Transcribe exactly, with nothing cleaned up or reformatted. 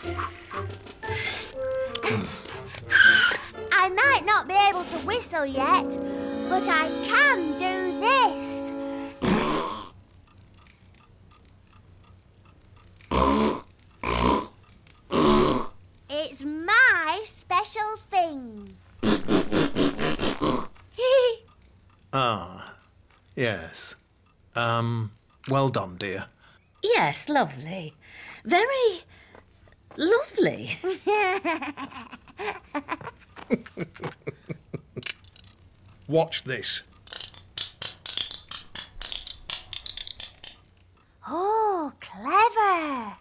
I might not be able to whistle yet, but I can do this. It's my special thing. Ah, yes. Um, well done, dear. Yes, lovely. Very lovely. Watch this. Oh, clever.